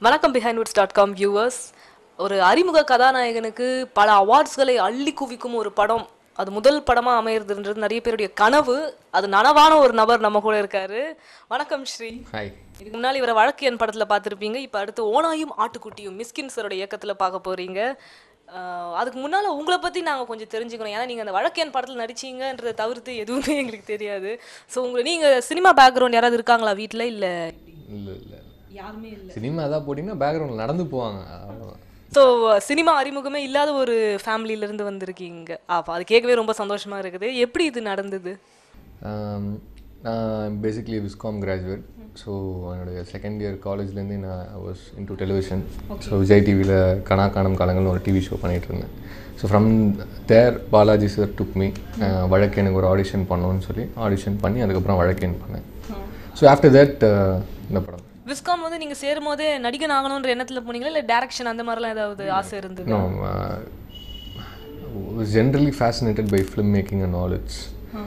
வணக்கம் behind-words.com viewers. ஒரு அறிமுக கதாநாயகனுக்கு பல அவார்ட்ஸ்களை அள்ளி குவிக்கும் ஒரு படம், அது முதல் படமா அமையிறதுன்றது நிறைய பேருடைய கனவு. அது நனவான ஒரு நபர் நம்ம கூட இருக்காரு. வணக்கம் ஸ்ரீ. ஹாய். இதுக்கு முன்னாடி இவரை வழக்கு என் படத்துல பார்த்துருப்பீங்க. இப்போ அடுத்து ஓனாயும் ஆட்டுக்குட்டியும் மிஸ்கின் சரோட இயக்கத்துல பார்க்க போறீங்க. அதுக்கு முன்னால் உங்களை பற்றி நாங்கள் கொஞ்சம் தெரிஞ்சுக்கணும். ஏன்னா நீங்கள் அந்த வழக்கேன் படத்தில் நடிச்சிங்கன்றதை தவிர்த்து எதுவுமே எங்களுக்கு தெரியாது. ஸோ நீங்கள் சினிமா பேக்ரவுண்ட் யாராவது இருக்காங்களா வீட்டில்? இல்லை இல்லை இல்லை யாருமே இல்லை. சினிமா தான் போட்டிங்கன்னா பேக்ரவுண்டில் நடந்து போவாங்க. ஸோ சினிமா அறிமுகமே இல்லாத ஒரு ஃபேமிலியிலேருந்து வந்திருக்கீங்க. அப்போ அது கேட்கவே ரொம்ப சந்தோஷமாக இருக்குது. எப்படி இது நடந்தது? நான் பேசிக்லி விஸ்காம் கிராஜுவேட். ஸோ என்னுடைய செகண்ட் இயர் காலேஜ்லேருந்து நான் was into television. So Vijay டிவியில் கனா காணும் காலங்கள்னு ஒரு டிவி ஷோ பண்ணிகிட்டு இருந்தேன். So from there Balaji sir took me. வழக்கேனுக்கு ஒரு ஆடிஷன் பண்ணோன்னு சொல்லி ஆடிஷன் பண்ணி அதுக்கப்புறம் வழக்கேன் பண்ணேன். ஸோ ஆஃப்டர் தட் இந்த படம். விஸ்காம் வந்து நீங்கள் சேரும் போதே நடிகன் ஆகணுன்ற எண்ணத்தில் போனீங்களா, இல்லை டேரக்ஷன் அந்த மாதிரிலாம் ஏதாவது ஆசை இருந்தது? No, was generally fascinated by film making and all. It's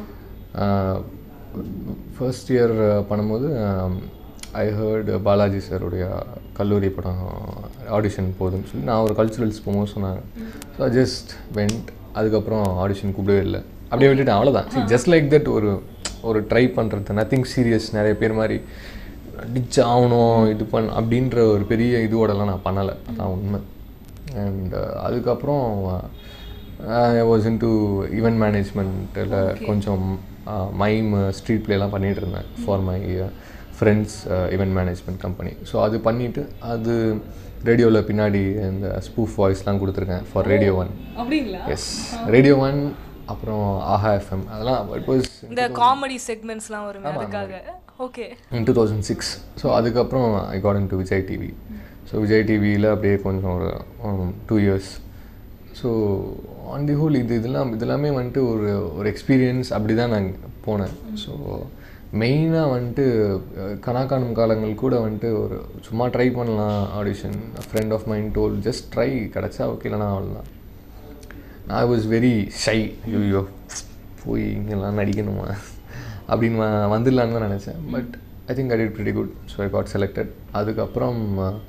first year பண்ணும்போது ஐ ஹர்ட் பாலாஜி சாருடைய கல்லூரி படம் ஆடிஷன் போகுதுன்னு சொல்லி நான் ஒரு கல்ச்சுரல்ஸ் போகும்போது சொன்னாங்க. So just went. அதுக்கப்புறம் ஆடிஷன் கூப்பிடவே இல்லை, அப்படியே விட்டுட்டேன். அவ்வளோதான். ஜஸ்ட் லைக் தட் ஒரு ட்ரை பண்ணுறது, நத்திங் சீரியஸ். நிறைய பேர் மாதிரி டிச் ஆகணும் இது அப்படின்ற ஒரு பெரிய இதுவோடலாம் நான் பண்ணலை. அதான் உண்மை. அண்ட் அதுக்கப்புறம் ஐ வாஸ் இன்டு ஈவெண்ட் மேனேஜ்மெண்ட்டில் கொஞ்சம் மைம் ஸ்ட்ரீட் பிளேலாம் பண்ணிகிட்டு இருந்தேன் for my friends event management company. So அது பண்ணிவிட்டு அது ரேடியோவில் பின்னாடி இந்த ஸ்பூஃப் வாய்ஸ்லாம் கொடுத்துருக்கேன் ஃபார் ரேடியோ 1. S, radio 1. அப்புறம் ஆஹா எஃப்எம், அதெல்லாம் இட் வாஸ் இந்த காமெடி செக்மெண்ட்ஸ்லாம் வரும் அதுக்காக. Okay, in 2006. ஸோ அதுக்கப்புறம் I got into Vijay TV. So Vijay டிவியில் அப்படியே கொஞ்சம் ஒரு 2 years. So on the whole இதெல்லாமே வந்துட்டு ஒரு எக்ஸ்பீரியன்ஸ். அப்படி தான் நான் போனேன். ஸோ மெயினாக வந்துட்டு கனாக்கானும் காலங்கள் கூட வந்துட்டு ஒரு சும்மா ட்ரை பண்ணலாம் audition. Friend of mine told just try, கிடச்சா ஓகே, இல்லைனா அவ்வளோதான். I was very shy. ஐயோ போய் இங்கெல்லாம் நடிக்கணுமா அப்படின்னு வந்துடலான்னு தான் நினச்சேன். But I think I did pretty good. So I got selected. அதுக்கப்புறம்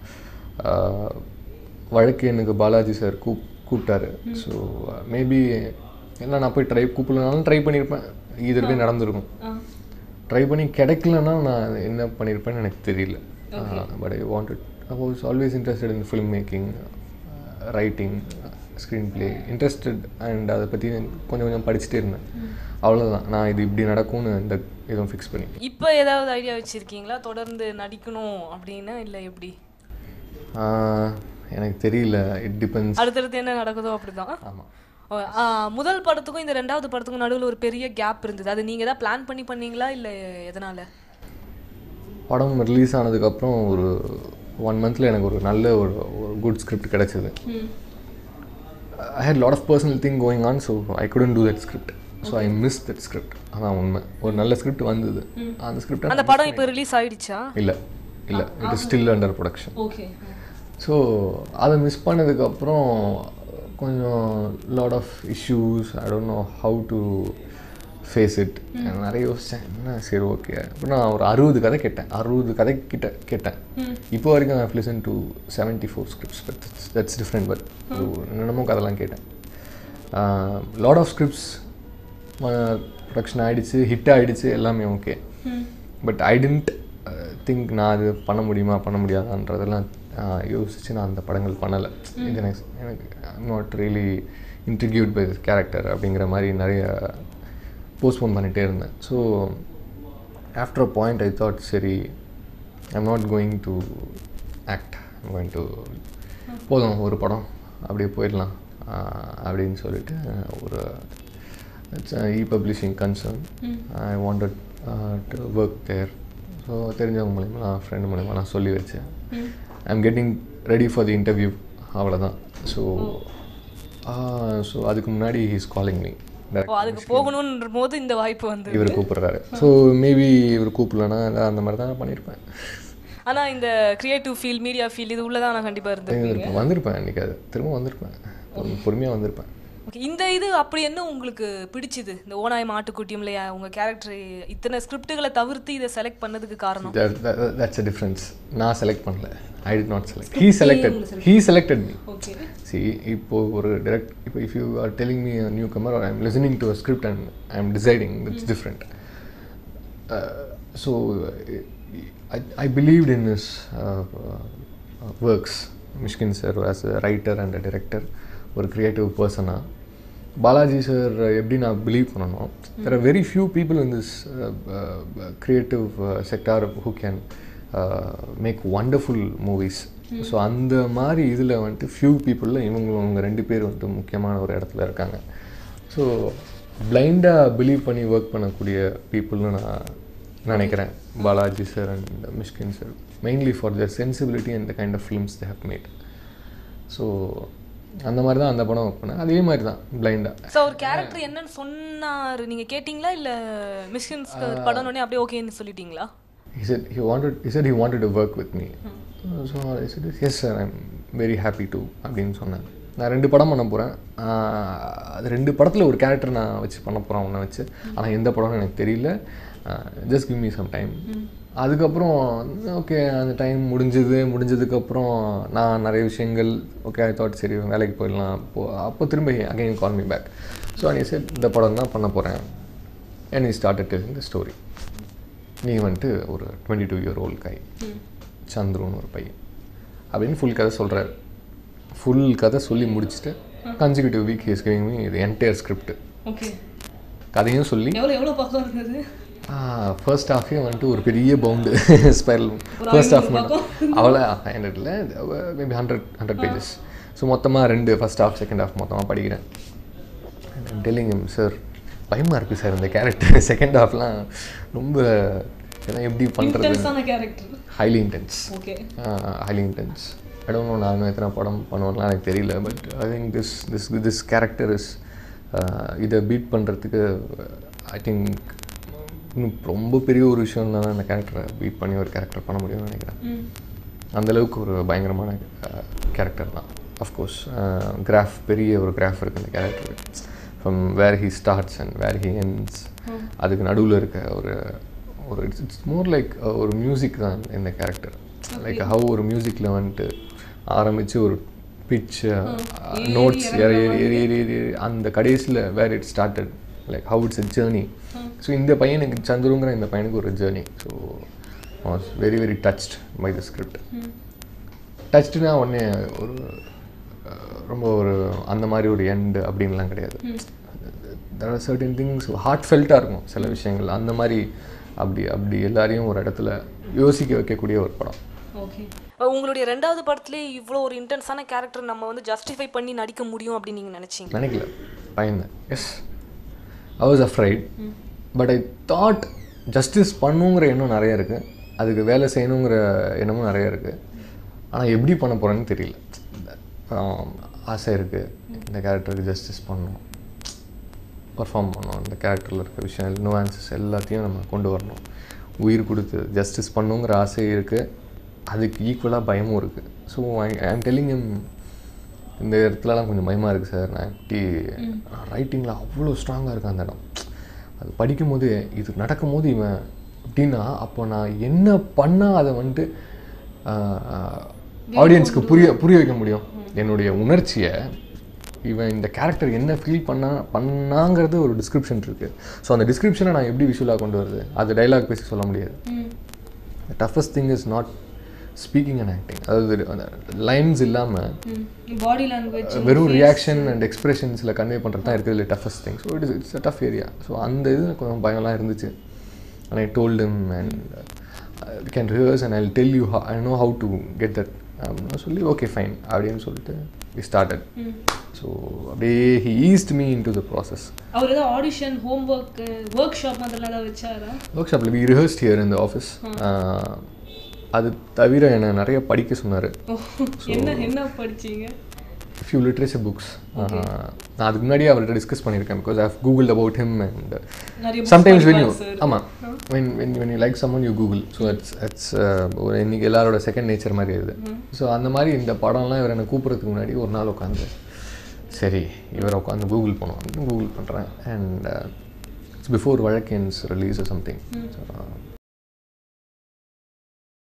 வழக்கு எனக்கு பாலாஜி சார் கூப்பிட்டாரு. ஸோ மேபி என்ன நான் போய் கூப்பிடலனாலும் ட்ரை பண்ணியிருப்பேன். இதற்கு நடந்திருக்கும். ட்ரை பண்ணி கிடைக்கலன்னா நான் என்ன பண்ணியிருப்பேன்னு எனக்கு தெரியல. But I was always interested in film making, writing, screen play interested. And அதை பற்றி கொஞ்சம் கொஞ்சம் படிச்சுட்டே இருந்தேன். அவ்வளோதான். நான் இது இப்படி நடக்கும்னு இந்த எதுவும் ஃபிக்ஸ் பண்ணி. இப்போ ஏதாவது ஐடியா வச்சுருக்கீங்களா தொடர்ந்து நடிக்கணும் அப்படின்னு? இல்லை எப்படி? எனக்கு தெரியல. It depends. அடுத்தடுத்து என்ன நடக்குதோ அப்படிதான். ஆமாம். முதல் படத்துக்கும் இந்த 2வது படத்துக்கும் நடுவில் ஒரு பெரிய கேப் இருந்தது. அது நீங்கள் தான் பிளான் பண்ணீங்களா, இல்லை எதனால்? படம் ரிலீஸ் ஆனதுக்கப்புறம் ஒரு 1 monthல எனக்கு ஒரு நல்ல ஒரு குட் ஸ்கிரிப்ட் கிடச்சிது. I had a lot of personal thing going on, so I couldn't do that script. So I missed that script. அதான் உண்மை. ஒரு நல்ல ஸ்கிரிப்ட் வந்தது. அந்த ஸ்கிரிப்ட் அந்த படம் இப்போ ரிலீஸ் ஆயிடுச்சா? இல்லை, it is still under production. Okay. So அதை மிஸ் பண்ணதுக்கப்புறம் கொஞ்சம் lot of issues. I don't know how to face it. நிறைய யோசித்தேன். என்ன சரி ஓகே. அப்புறம் நான் ஒரு 60 கதை கேட்டேன். 60 கதை கேட்டேன். இப்போ வரைக்கும் I listen to 74 scripts. But that's different. But என்னென்னமோ கதைலாம் கேட்டேன். லாட் ஆஃப் ஸ்கிரிப்ட்ஸ் ப்ரொடக்ஷன் ஆகிடுச்சு, ஹிட் ஆகிடுச்சு, எல்லாமே okay. But I didn't think நான் அது பண்ண முடியாதான்றதெல்லாம் யோசிச்சு நான் அந்த படங்கள் பண்ணலை. இது எனக்கு I'm not really intrigued by this character அப்படிங்கிற மாதிரி நிறைய போஸ்ட்போன் பண்ணிகிட்டே இருந்தேன். So after a point I thought, சரி I'm not going to act, I'm going to போதும் ஒரு படம் அப்படியே போயிடலாம் அப்படின்னு சொல்லிட்டு ஒரு e publishing concern. I wanted to work there. So தெரிஞ்சவங்க மூலிமா, நான் ஃப்ரெண்டு மூலிமா நான் சொல்லி வச்சேன். I'm getting ready for the interview, அவ்வளோதான். ஸோ அதுக்கு முன்னாடி ஹீ இஸ் காலிங் மீ. அதுக்கு போகணுன்ற போது இந்த வாய்ப்பு வந்து இவர் கூப்பிடுறாரு. ஸோ மேபி இவர் கூப்பிடலன்னா அந்த மாதிரி தான் பண்ணியிருப்பேன். ஆனால் இந்த கிரியேட்டிவ் ஃபீல்ட், மீடியா ஃபீல்ட் இது உள்ளதான் நான் கண்டிப்பாக வந்திருப்பேன். அன்றைக்கி அது திரும்ப வந்திருப்பேன். பொறுமையாக வந்திருப்பேன். ஓகே, இந்த இது அப்படி என்ன உங்களுக்கு பிடிச்சிது இந்த ஓநாயம் ஆட்டுக்குட்டியும் இல்லையா உங்கள் கேரக்டர் இத்தனை ஸ்கிரிப்டுகளை தவிர்த்து இதை செலக்ட் பண்ணதுக்கு காரணம்? That's a difference. நான் செலக்ட் பண்ணல. I did not select. He selected me. Okay. See, இப்போ ஒரு direct, if you are telling me a newcomer or I'm listening to a script and I'm deciding, it's different. So I believed in his works. Mishkin sir as a writer and a director, ஒரு creative person. Balaji sir எப்படி நான் believe பண்ணணும், there are very few people in this creative sector who can make wonderful movies. So அந்த மாதிரி இதில் வந்துட்டு few பீப்புளில் இவங்க 2 பேர் வந்துட்டு முக்கியமான ஒரு இடத்துல இருக்காங்க. ஸோ பிளைண்டாக பிலீவ் பண்ணி ஒர்க் பண்ணக்கூடிய பீப்புள்னு நான் நினைக்கிறேன் Balaji sir and Mysskin sir, mainly for their sensibility and the kind of films they have made. So அந்த மாதிரி தான் அந்த படம் ஒர்க் பண்ணேன். அதே மாதிரி தான் பிளைண்டாக. ஸோ ஒரு கேரக்டர் என்னன்னு சொன்னார், நீங்கள் கேட்டிங்களா இல்லை மிஷ்கின்ஸ் படம்னே அப்படியே ஓகேன்னு சொல்லிட்டீங்களா? He said he wanted to work with me. So I said, yes sir, I'm very happy to அப்படின்னு சொன்னேன். நான் 2 படம் பண்ண போகிறேன், அது 2 படத்தில் ஒரு கேரக்டர் நான் வச்சு பண்ண போகிறேன் ஒன்றை வச்சு. ஆனால் எந்த படம்னு எனக்கு தெரியல, just give me some time. அதுக்கப்புறம் ஓகே அந்த டைம் முடிஞ்சதுக்கப்புறம் நான் நிறைய விஷயங்கள் ஓகே ஐ தாட் சரி வேலைக்கு போயிடலாம். அப்போ திரும்ப again call me back. So நீ said இந்த படம் தான் பண்ண போகிறேன் and he started telling the story. நீ வந்துட்டு ஒரு 22-year-old guy சந்துருன்னு ஒரு பையன் அப்படின்னு ஃபுல் கதை சொல்கிறாரு. ஃபுல் கதை சொல்லி முடிச்சுட்டு consecutive week he is giving me இது என்டையர் ஸ்கிரிப்ட். ஓகே, கதையும் சொல்லி எவ்வளோ பக்கம் இருந்தது? ஃபர்ஸ்ட் ஹாஃபே வந்துட்டு ஒரு பெரிய பவுண்டு ஸ்பைரல். ஃபர்ஸ்ட் ஹாஃப் மட்டும் அவ்வளோ 500 இல்லை, மேபி 100 pages. ஸோ மொத்தமாக 2 ஃபர்ஸ்ட் ஹாஃப் செகண்ட் ஹாஃப் மொத்தமாக படிக்கிறேன். டெல்லிங் ஹிம் சார் பயமாக இருக்குது சார் இந்த கேரக்டர், செகண்ட் ஹாஃப்லாம் ரொம்ப ஏன்னா எப்படி பண்ணுறது, highly intense. Okay, highly intense. I don't know நான் எத்தனை படம் பண்ணுவேன்லாம் எனக்கு தெரியல, but I think this character is இதை பீட் பண்ணுறதுக்கு ஐ திங்க் இன்னும் ரொம்ப பெரிய ஒரு விஷயம் தான் அந்த கேரக்டரை பீட் பண்ணி ஒரு கேரக்டர் பண்ண முடியும்னு நினைக்கிறேன். அந்தளவுக்கு ஒரு பயங்கரமான கேரக்டர் தான். அஃப்கோர்ஸ் பெரிய ஒரு கிராஃப் இருக்குது அந்த கேரக்டருக்கு, from where he starts and where he ends. அதுக்கு நடுவில் இருக்க ஒரு இட்ஸ் மோர் லைக் ஒரு மியூசிக் தான் இந்த கேரக்டர். லைக் ஹவ் ஒரு மியூசிக்கில் வந்துட்டு ஆரம்பித்து ஒரு பிச் நோட்ஸ் அந்த கடைசியில் where it started, like how it's a journey. So இந்த பையனுக்கு சந்துருங்கிற இந்த பையனுக்கு ஒரு journey. So was very very touched by the script. டச்டுனா உடனே ஒரு ரொம்ப ஒரு அந்த மாதிரி ஒரு எண்டு அப்படின்லாம் கிடையாது. there are certain things ஹார்ட் ஃபெல்ட்டாக இருக்கும் சில விஷயங்கள், அந்த மாதிரி அப்படி எல்லாரையும் ஒரு இடத்துல யோசிக்க வைக்கக்கூடிய ஒரு படம். ஓகே, உங்களுடைய 2வது படத்துலேயே இவ்வளோ ஒரு இன்டென்ஸான கேரக்டர் நம்ம வந்து ஜஸ்டிஃபை பண்ணி நடிக்க முடியும் அப்படின்னு நீங்கள் நினச்சிங்க? நினைக்கல, பயந்தேன். Yes, I was afraid, but I thought justice பண்ணுங்கிற எண்ணம் நிறைய இருக்குது, அதுக்கு வேலை செய்யணுங்கிற எண்ணமும் நிறைய இருக்குது. ஆனால் எப்படி பண்ண போகிறேன்னு தெரியல. ஆசை இருக்குது இந்த கேரக்டருக்கு ஜஸ்டிஸ் பண்ணணும், பர்ஃபார்ம் பண்ணணும், இந்த கேரக்டரில் இருக்க விஷயம் நுவான்சஸ் எல்லாத்தையும் நம்ம கொண்டு வரணும், உயிர் கொடுத்து ஜஸ்டிஸ் பண்ணுங்கிற ஆசை இருக்குது, அதுக்கு ஈக்குவலாக பயமும் இருக்குது. ஸோ ஐம் டெல்லிங் ஹிம் இந்த இடத்துலலாம் கொஞ்சம் பயமாக இருக்குது சார், நான் ரைட்டிங்கில் அவ்வளோ ஸ்ட்ராங்காக இருக்கேன் அந்த இடம், அது படிக்கும்போது இது நடக்கும்போது இவன் அப்படின்னா அப்போ நான் என்ன பண்ணால் அதை வந்துட்டு ஆடியன்ஸ்க்கு புரிய வைக்க முடியும், என்னுடைய உணர்ச்சியை இவன் இந்த கேரக்டர் என்ன ஃபீல் பண்ணாங்கிறது ஒரு டிஸ்கிரிப்ஷன் இருக்குது. ஸோ அந்த டிஸ்கிரிப்ஷனை நான் எப்படி விஷுவலாக கொண்டு வருது, அது டைலாக் பேசி சொல்ல முடியாது. Toughest thing is not speaking and acting, அதாவது லைன்ஸ் இல்லாமல் பாடி லாங்குவேஜ் வெறும் ரியாக்ஷன் அண்ட் எக்ஸ்பிரஷன்ஸில் கன்வே பண்ணுறது தான் இருக்கிறதுல toughest thing. So it's a tough area. So அந்த இது கொஞ்சம் பயம்லாம் இருந்துச்சு. And I told him and you can rehearse and I will tell you I know how to get that அப்படின்னு சொல்லி ஓகே ஃபைன் அப்படின்னு சொல்லிட்டு we started. ஸோ அப்படியே he eased me into the process. அவர் ஏதாவது ஆடிஷன் ஹோம்ஒர்க் ஒர்க் ஷாப் அதெல்லாம் ஏதாவது வச்சாரா? ஒர்க் ஷாப்பில் we rehearsed here in the office. அது தவிர என்னை நிறைய படிக்க சொன்னார். என்ன படிச்சீங்க? few literature books. நான் அதுக்கு முன்னாடியே அவர்கிட்ட டிஸ்கஸ் பண்ணியிருக்கேன், because I have googled about him and sometimes when you ஆமாம் when you like someone you google. So it's ஒரு இன்றைக்கி எல்லாரோட செகண்ட் நேச்சர் மாதிரி இது. ஸோ அந்த மாதிரி இந்த படம்லாம் இவர் என்னை கூப்பிட்றதுக்கு முன்னாடி ஒரு நாள் உட்காந்து சரி இவரை உட்காந்து கூகுள் பண்ணுவோம் அப்படின்னு கூகுள் பண்ணுறேன். அண்ட் இட்ஸ் பிஃபோர் வழக்கேன்ஸ் ரிலீஸ் சம்திங்.